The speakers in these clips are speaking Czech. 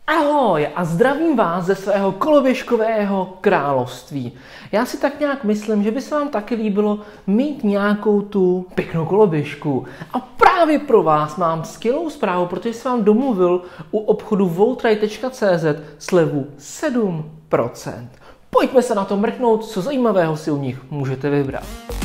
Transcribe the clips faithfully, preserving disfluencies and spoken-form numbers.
Ahoj a zdravím vás ze svého koloběžkového království. Já si tak nějak myslím, že by se vám taky líbilo mít nějakou tu pěknou koloběžku. A právě pro vás mám skvělou zprávu, protože jsem vám domluvil u obchodu voltride tečka cé zet slevu sedm procent. Pojďme se na to mrknout, co zajímavého si u nich můžete vybrat.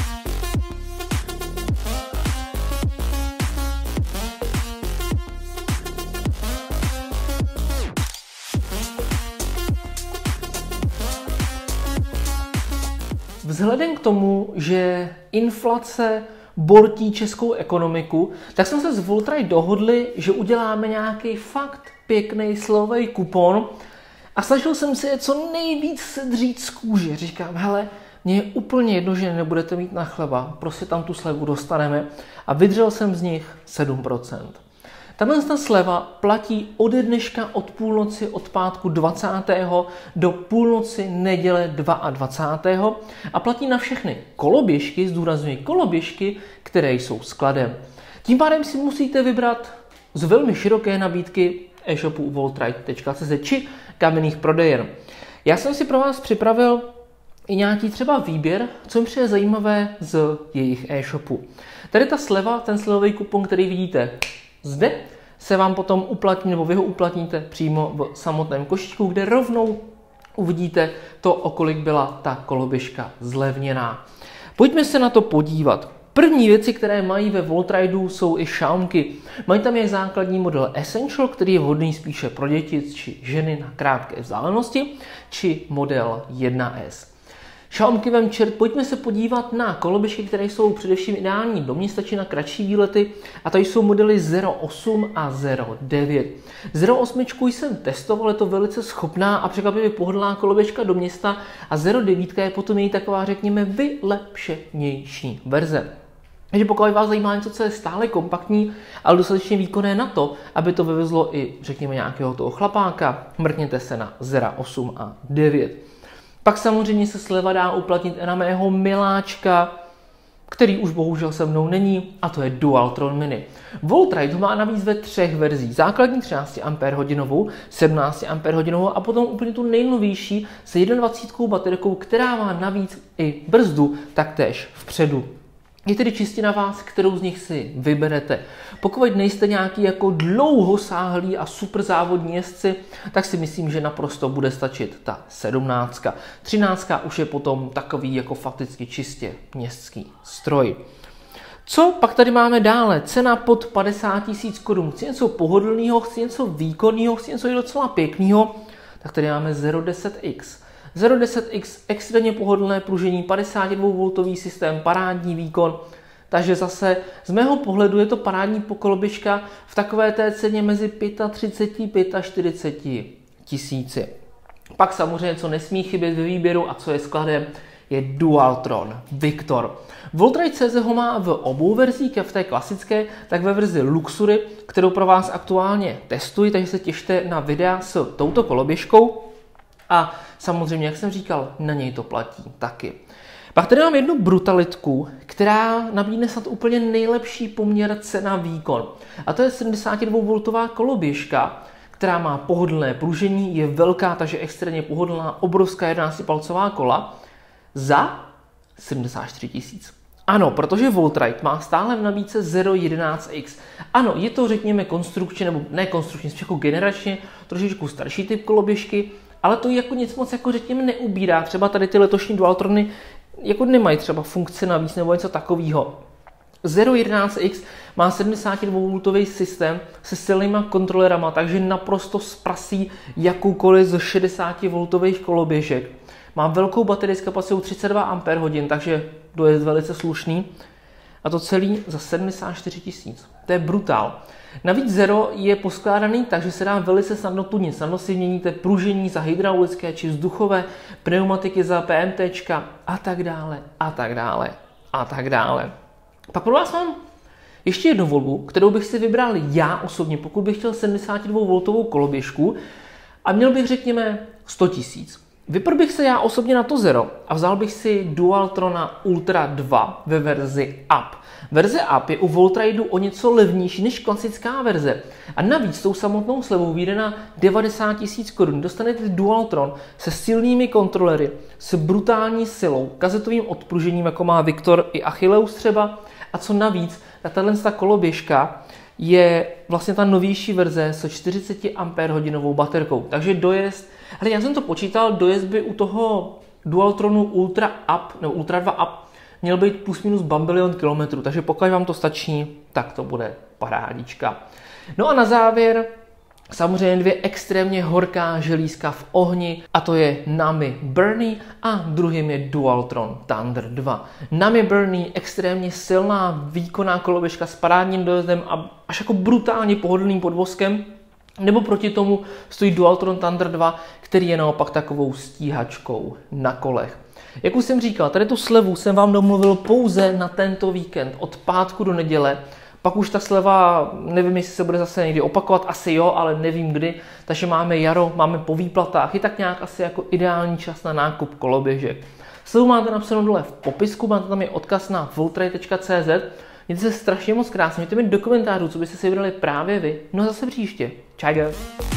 Vzhledem k tomu, že inflace bortí českou ekonomiku, tak jsme se s Voltride dohodli, že uděláme nějaký fakt pěkný slovej kupon a snažil jsem si je co nejvíc sedřít z kůže. Říkám, hele, mně je úplně jedno, že nebudete mít na chleba, prostě tam tu slevu dostaneme a vydřel jsem z nich sedm procent. Tahle ta sleva platí ode dneška od půlnoci od pátku dvacátého do půlnoci neděle dvacátého druhého a platí na všechny koloběžky, zdůrazňuji koloběžky, které jsou skladem. Tím pádem si musíte vybrat z velmi široké nabídky e-shopu voltride tečka cé zet či kamenných prodejen. Já jsem si pro vás připravil i nějaký třeba výběr, co mi přijde zajímavé z jejich e-shopu. Tady ta sleva, ten slevový kupon, který vidíte zde, se vám potom uplatní, nebo vy ho uplatníte přímo v samotném košíčku, kde rovnou uvidíte to, o kolik byla ta koloběžka zlevněná. Pojďme se na to podívat. První věci, které mají ve Voltrideu, jsou i šámky. Mají tam jak základní model Essential, který je vhodný spíše pro děti či ženy na krátké vzdálenosti, či model jedna es. Šámky vem čert, pojďme se podívat na koloběžky, které jsou především ideální do města či na kratší výlety. A tady jsou modely zero osm a zero devět. zero osm jsem testoval, je to velice schopná a překvapivě pohodlná koloběžka do města a zero devět je potom její taková, řekněme, vylepšenější verze. Takže pokud vás zajímá něco, co je stále kompaktní, ale dostatečně výkonné na to, aby to vyvezlo i, řekněme, nějakého toho chlapáka, mrkněte se na zero osm a devět. Pak samozřejmě se sleva dá uplatnit i na mého miláčka, který už bohužel se mnou není, a to je Dualtron Mini. Voltride ho má navíc ve třech verzích. Základní třináct ampérhodinovou, sedmnáct ampérhodinovou a potom úplně tu nejnovější s dvacet jedna baterkou, která má navíc i brzdu, taktéž vpředu. Je tedy čistě na vás, kterou z nich si vyberete. Pokud nejste nějaký jako dlouhosáhlý a super závodní jezdci, tak si myslím, že naprosto bude stačit ta sedmnáctka. třináctka už je potom takový jako fakticky čistě městský stroj. Co pak tady máme dále? Cena pod padesát tisíc korun. Chci něco pohodlného, chci něco výkonného, chci něco docela pěkného, tak tady máme zero deset X. zero deset X extrémně pohodlné pružení, padesát dva voltový systém, parádní výkon, takže zase z mého pohledu je to parádní koloběžka v takové té ceně mezi třicet pět a čtyřicet pět tisíci. Pak samozřejmě, co nesmí chybět ve výběru a co je skladem, je Dualtron Victor. Voltride tečka cé zet ho má v obou verzích, jak v té klasické, tak ve verzi Luxury, kterou pro vás aktuálně testuji, takže se těšte na videa s touto koloběžkou. A samozřejmě, jak jsem říkal, na něj to platí taky. Pak tady mám jednu brutalitku, která nabídne snad úplně nejlepší poměr cena-výkon. A to je sedmdesátidvouvoltová koloběžka, která má pohodlné pružení, je velká, takže extrémně pohodlná, obrovská jedenáctipalcová kola za sedmdesát čtyři tisíc. Ano, protože Voltride má stále v nabídce zero jedenáct X. Ano, je to, řekněme, konstrukčně, nebo ne konstrukčně, spíš jako generačně, trošičku starší typ koloběžky, ale to jako nic moc, jako řekněme, neubírá. Třeba tady ty letošní Dualtrony jako nemají třeba funkci navíc nebo něco takového. zero jedenáct X má sedmdesátidvouvoltový systém se silnýma kontrolerama, takže naprosto zprasí jakoukoliv z šedesátivoltových koloběžek. Má velkou baterii s kapacitou třicet dva ampérhodin, takže dojezd velice slušný. A to celý za sedmdesát čtyři tisíc. To je brutál. Navíc Zero je poskládaný tak, že se dá velice snadno tunit. Snadno si měníte pružení za hydraulické či vzduchové, pneumatiky za PMTčka a tak dále, a tak dále, a tak dále. Pak pro vás mám ještě jednu volbu, kterou bych si vybral já osobně, pokud bych chtěl sedmdesátidvouvoltovou koloběžku a měl bych, řekněme, sto tisíc. Vypr bych se já osobně na to Zero a vzal bych si Dualtrona Ultra dva ve verzi Up. Verze Up je u Voltraidu o něco levnější než klasická verze a navíc tou samotnou slevou vyjde na devadesát tisíc korun. Dostanete Dualtron se silnými kontrolery, s brutální silou, kazetovým odpružením, jako má Victor i Achilleus třeba, a co navíc, tato koloběžka je vlastně ta novější verze se čtyřicet ampér-hodinovou baterkou. Takže dojezd, hele, já jsem to počítal, dojezd by u toho Dualtronu Ultra Up, nebo Ultra dva Up měl být plus minus bambilion kilometrů, takže pokud vám to stačí, tak to bude parádička. No a na závěr samozřejmě dvě extrémně horká želízka v ohni, a to je Nami Burnie a druhým je Dualtron Thunder dva. Nami Burnie extrémně silná, výkonná koloběžka s parádním dojezdem a až jako brutálně pohodlným podvozkem, nebo proti tomu stojí Dualtron Thunder dva, který je naopak takovou stíhačkou na kolech. Jak už jsem říkal, tady tu slevu jsem vám domluvil pouze na tento víkend, od pátku do neděle. Pak už ta sleva, nevím, jestli se bude zase někdy opakovat, asi jo, ale nevím kdy. Takže máme jaro, máme po výplatách, je tak nějak asi jako ideální čas na nákup koloběžek. Slevu máte napsanou dole v popisku, máte tam je odkaz na voltraid tečka cé zet. Mějte se strašně moc krásně, mějte mi do komentářů, co byste si vybrali právě vy. No zase příště. Čau.